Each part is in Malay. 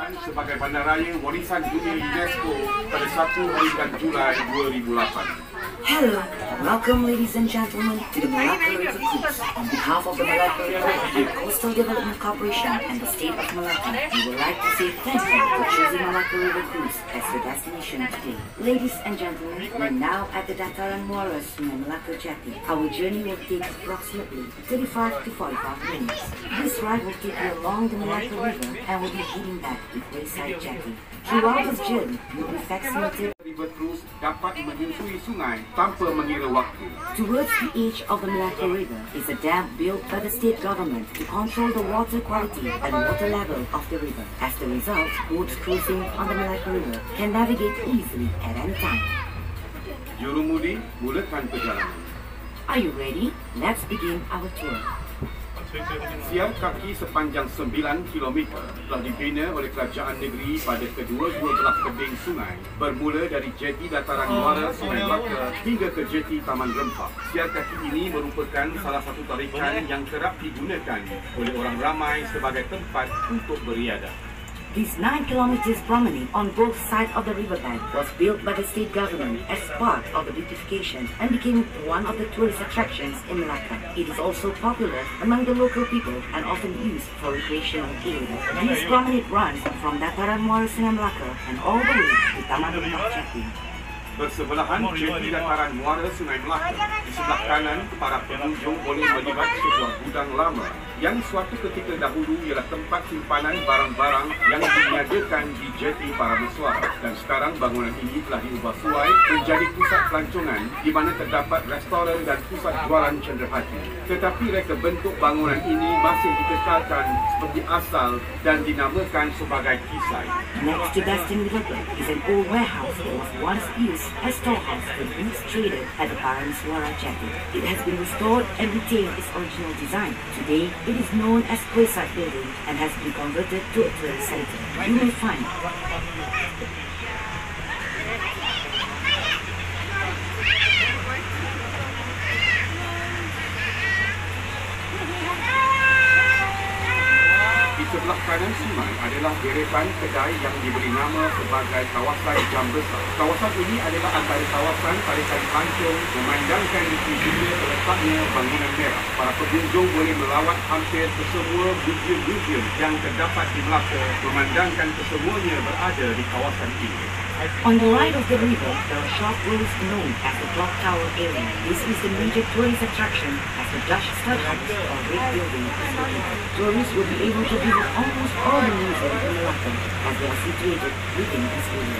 sebagai bandaraya warisan dunia UNESCO pada 1 hari bulan Julai 2008. Hello, welcome ladies and gentlemen to the Malacca River Cruise. On behalf of the Malacca River and Coastal Development Corporation and the state of Malacca, we would like to say thank you for choosing Malacca River Cruise as your destination today. Ladies and gentlemen, we're now at the Dataran Muara Sungai Malacca Jetty. Our journey will take approximately 35 to 45 minutes. This ride will take you along the Malacca River and will be heading back to Quayside Jetty. Throughout this journey, you'll be vaccinated. River Cruise dapat menyusuri sungai tanpa mengira waktu. Towards the edge of the Malacca River is a dam built by the state government to control the water quality and water level of the river. As the result, boats cruising on the Malacca River can navigate easily at any time. Jurumudi, mulakan perjalanan. Are you ready? Let's begin our tour. Siar kaki sepanjang 9 km telah dibina oleh kerajaan negeri pada kedua-dua belah tebing sungai, bermula dari jeti dataran muara Sungai Melaka hingga ke jeti Taman Rempah. Siar kaki ini merupakan salah satu tarikan yang kerap digunakan oleh orang ramai sebagai tempat untuk beriadah. This 9 kilometers promenade on both sides of the riverbank was built by the state government as part of the beautification and became one of the tourist attractions in Malacca. It is also popular among the local people and often used for recreational area. This promenade runs from Dataran Muara Sungai Melaka and all the way to Taman Rempah Jetty. Bersebelahan jeti dataran muara Sungai Melaka, di sebelah kanan para pengunjung boleh melihat sebuah gudang lama yang suatu ketika dahulu ialah tempat simpanan barang-barang yang diniagakan di jeti para mesuara, dan sekarang bangunan ini telah diubah suai menjadi pusat pelancongan di mana terdapat restoran dan pusat jualan cenderahati. Tetapi reka bentuk bangunan ini masih dikekalkan seperti asal dan dinamakan sebagai kisai. Next to Bastion River is an old warehouse that was once used as storehouse for goods traded at the Parameswara Jetty. It has been restored and retained its original design. Today, it is known as Quayside Building and has been converted to a tourist center. You may find sebelah kanan sungai adalah deretan kedai yang diberi nama sebagai kawasan Jam Besar. Kawasan ini adalah antara kawasan tarikan pelancong memandangkan negeri dunia terletaknya bangunan merah. Para pengunjung boleh melawat hampir kesemua museum-museum yang terdapat di Melaka, memandangkan kesemuanya berada di kawasan ini. On the right of the river, there are sharp roads known as the Clock Tower area. This is the major tourist attraction as the Dutch Stadhuis or Great Building is located. Tourists will be able to visit almost all the museums in Malacca as they are situated within this area.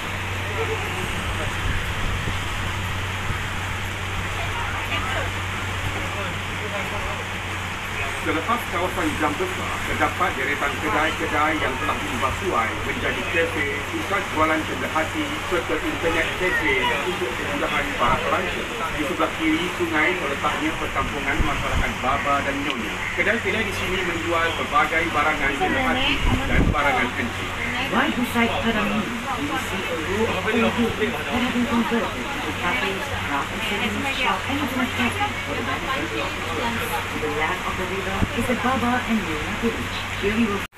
Selepas kawasan Jam Besar, terdapat deretan kedai-kedai yang telah diubah suai menjadi kafe, pusat jualan cenderahati serta internet kafe untuk kemudahan para pelancong. Di sebelah kiri sungai terletaknya perkampungan masyarakat Baba dan Nyonya. Kedai-kedai di sini menjual berbagai barangan cenderahati dan barangan kencing. Right beside Paramuni, you will see a row of old buildings that have been converted into cafes, craft and service shop, and internet cafe for the benefit of the tourists. To the left of the river is the Baba and Nyonya village. Here we will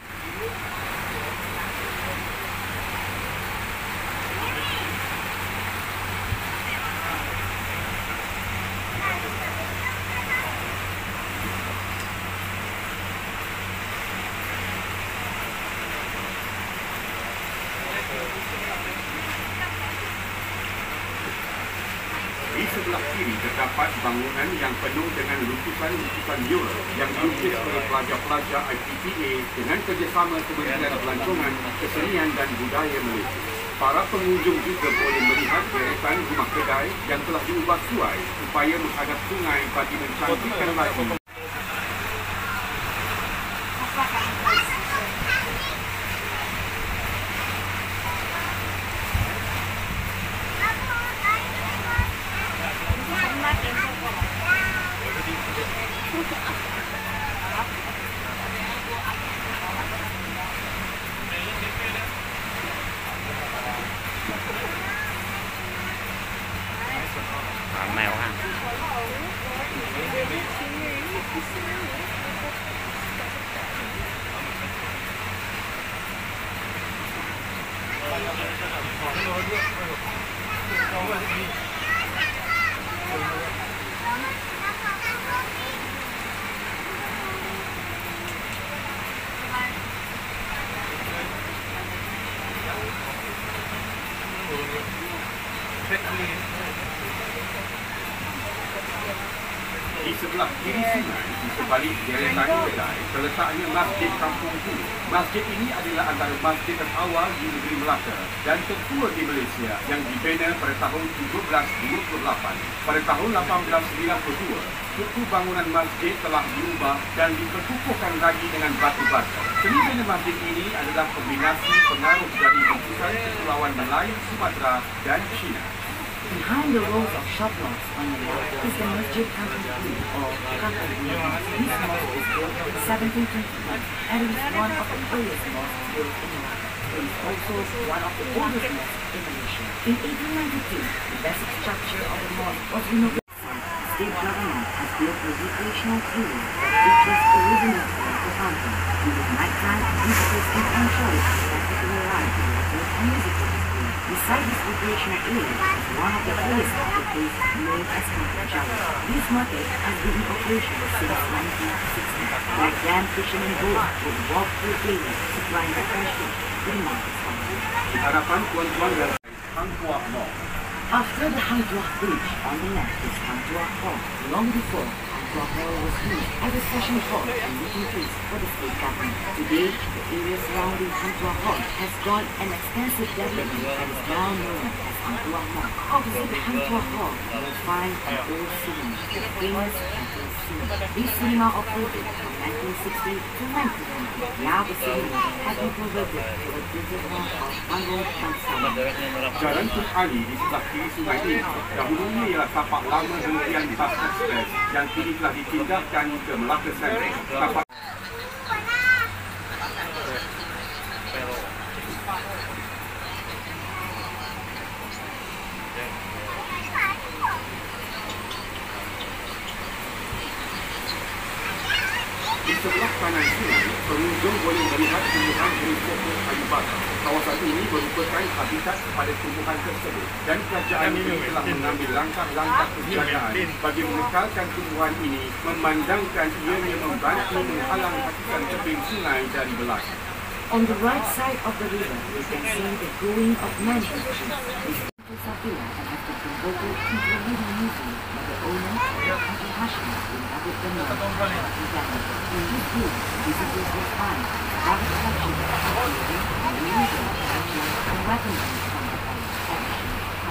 Di sebelah kiri terdapat bangunan yang penuh dengan lukisan-lukisan mural yang dilukis oleh pelajar-pelajar IPPA dengan kerjasama Kementerian Pelancongan, Kesenian dan Budaya Malaysia. Para pengunjung juga boleh melihat deretan rumah kedai yang telah diubah suai supaya menghadap sungai bagi mencantikkan lagi. mèo ha. Di sebelah kiri sungai, di sebalik deretan kedai, terletaknya Masjid Kampung Hulu. Masjid ini adalah antara masjid terawal di negeri Melaka dan tertua di Malaysia yang dibina pada tahun 1728. Pada tahun 1892, suku bangunan masjid telah diubah dan diperkukuhkan lagi dengan batu bata. Seni bina masjid ini adalah kombinasi pengaruh dari gugusan Kepulauan Melayu, Sumatera dan China. Behind the rows of shop lots on the left is the Masjid Kampung Hulu or Kampung Hulu. This mosque was built in 1721 and it is one of the earliest mosques built in Malacca. It is also one of the oldest mosques in Malaysia. In 1892, the basic structure of the mosque was renovated. The state government has built a recreational area that features original colorful fountain. During nighttime, visitors can enjoy a spectacular ride in the and musical display. Beside this recreational area is one of the oldest market place known as Kampung Jawa. This market has been in operation since 1960. Black lamb fishermen boats would walk through the area supplying the fresh fish to the market stall. Di hadapan tuan-tuan dan Hang Tuah Mall. After the Hang Tuah Bridge on the left is Hang Tuah Hall. Long before, Hang Tuah Hall was used as a session hall and meeting place for the state government. Today, the area surrounding Hang Tuah Hall has gone an extensive development and is now known as Hang Tuah Mall. Opposite the Hang Tuah Hall, you will find an old cinema, the famous Hang Tuah Cinema. This cinema operated from 1960 to 1990. Now the cinema has been converted to a digital hall of Angkor Pansama. Jalan Tun Ali di sebelah kiri sungai ini dahulunya ialah tapak lama hentian bas ekspres yang kini telah dipindahkan ke Melaka Central. Tapak di sebelah kanan sungai, pengunjung boleh melihat tumbuhan jenis pokok kayu bakar. Kawasan ini merupakan habitat kepada tumbuhan tersebut dan kerajaan ini telah mengambil langkah-langkah penjagaan bagi mengekalkan tumbuhan ini, memandangkan ianya membantu menghalang hatikan tebing sungai dari belakang. On the right side of the river, you can see the growing of mangrove trees. This is villa and has been converted into a living museum by the owner, Haji Hashim bin Abdul Ghani Al Thani. In this villa, visitors will find private collections of clothing, music, and weaponry from the past.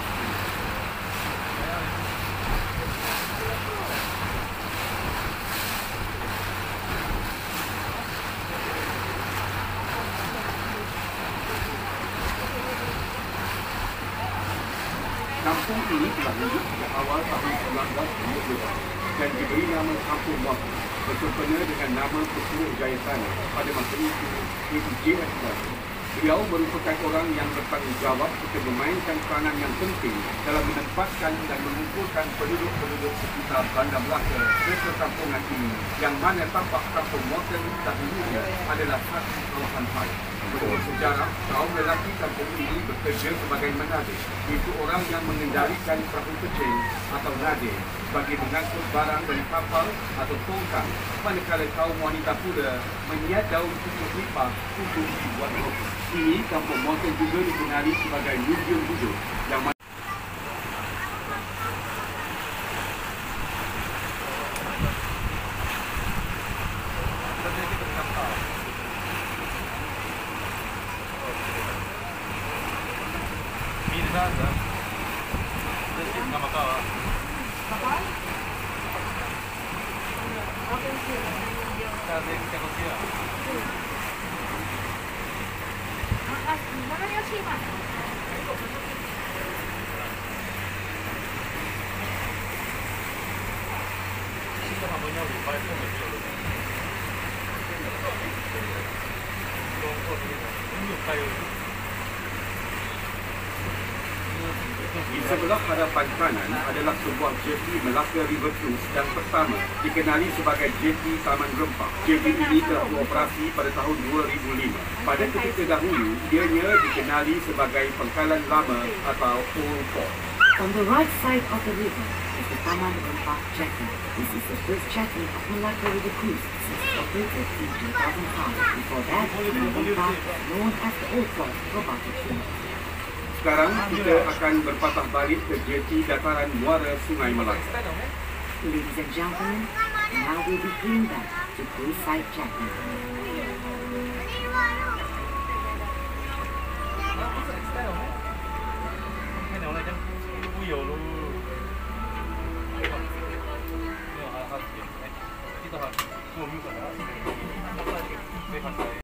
Kampung ini telah hidup sejak awal tahun 1920 dan diberi nama Kampung Melaka bersempena dengan nama Ketua Jayatana pada masa itu, iaitu J.F. Melaka. Beliau merupakan orang yang bertanggungjawab serta memainkan peranan yang penting dalam menempatkan dan mengumpulkan penduduk-penduduk sekitar Bandar Melaka ke perkampungan ini, yang mana tampak Kampung Melaka dahulunya adalah satu kawasan paya. Menurut sejarah, kaum lelaki kampung ini bekerja sebagai menade, iaitu orang yang mengendalikan perahu kecil atau nade bagi mengangkut barang dari kapal atau tongkang, manakala kaum wanita pula menyiat daun kukus lipah untuk dibuat roti. Ini Kampung Melaka juga dikenali sebagai museum hidup yang Di sebelah hadapan kanan adalah sebuah jeti Melaka River Cruise yang pertama dikenali sebagai jeti Taman Rempah. Jeti ini telah beroperasi pada tahun 2005. Pada ketika dahulu, ianya dikenali sebagai Pangkalan Lama atau Old Port. On the right side of the river is the Taman Rempah Jetty. This is the first jetty of Malacca River Cruise since it operated in 2005. Before that, Taman Rempah was known as the Old Port for about 2 years. Sekarang kita akan berpatah balik ke jeti dataran muara Sungai Melaka. Ladies and gentlemen, now we'll be heading back to Cruiseside Jetty. External,